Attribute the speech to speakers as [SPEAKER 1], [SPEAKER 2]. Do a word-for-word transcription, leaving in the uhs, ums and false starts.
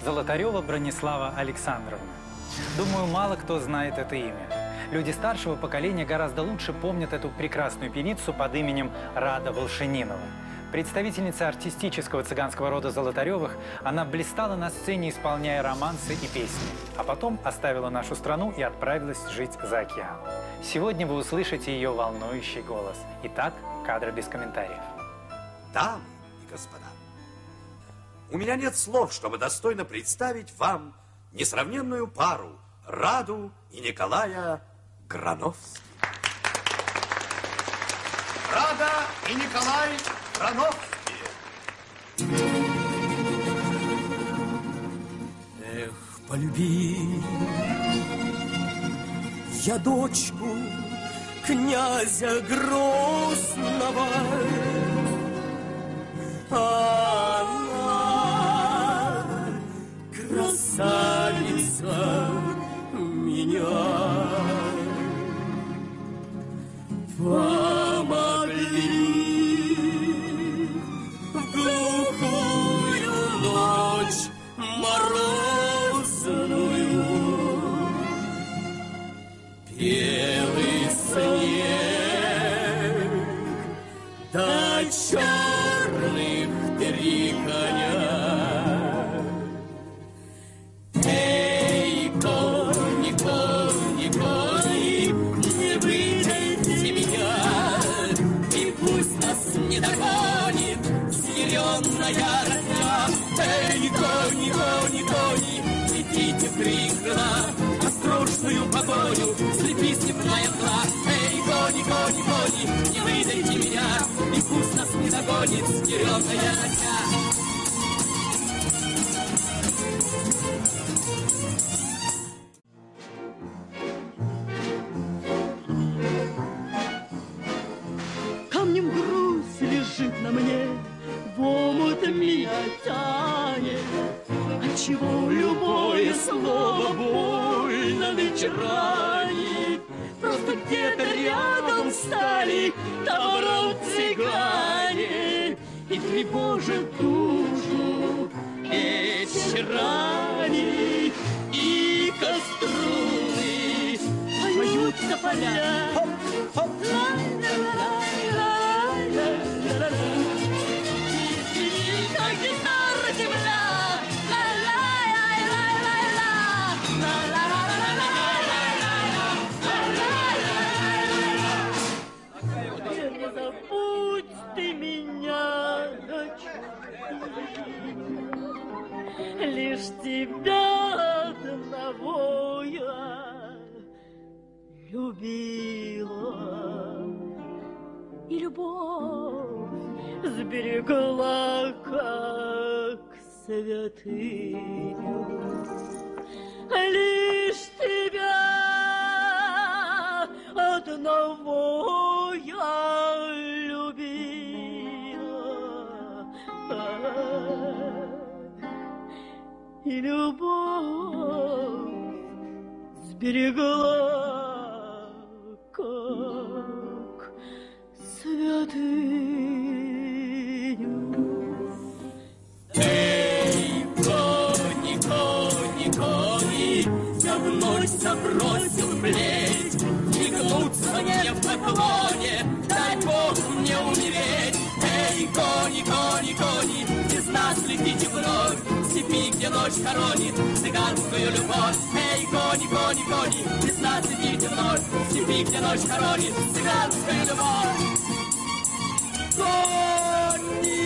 [SPEAKER 1] Золотарева Бронислава Александровна. Думаю, мало кто знает это имя. Люди старшего поколения гораздо лучше помнят эту прекрасную певицу под именем Рада Волшенинова. Представительница артистического цыганского рода Золотаревых, она блистала на сцене, исполняя романсы и песни, а потом оставила нашу страну и отправилась жить за океан. Сегодня вы услышите ее волнующий голос. Итак, кадры без комментариев.
[SPEAKER 2] Дамы и господа, у меня нет слов, чтобы достойно представить вам несравненную пару Раду и Николая Грановских. Рада и Николай Грановские.
[SPEAKER 3] Эх, полюби я дочку князя Грозного, она красавица меня помогли в глухую ночь морозную. Белый снег да черных три коня. Эй, кони, кони, кони, не выдайте меня, и пусть нас не догонит зеленая родня. Эй, кони, кони, кони, летите в три крыла, острожную погоню, слепи степная мгла. Эй, кони, кони, кони, не выдайте меня, и пусть нас не догонит зеленая родня.
[SPEAKER 4] Камнем грусть лежит на мне, в омут меня тянет. Отчего любое слово больно нынче ранит? Просто где-то рядом стали товаром цыгане и тревожат душу вечерами. И коструны поют тополя. Гитара земля. Не забудь ты меня, дочка, лишь тебя одного я любила, и любовь сберегла как святыню. Лишь тебя одного я любила, и любовь сберегла как святыню.
[SPEAKER 3] Эй, кони, кони, кони, я вновь забросил плеть, не гнуться мне в поклоне, дай Бог мне умереть. Эй, кони, кони, кони, из нас летите вновь, в степи, где ночь хоронит цыганскую любовь. Эй, кони, кони, кони, из нас летите вновь, в степи, где ночь хоронит цыганскую любовь. Кони!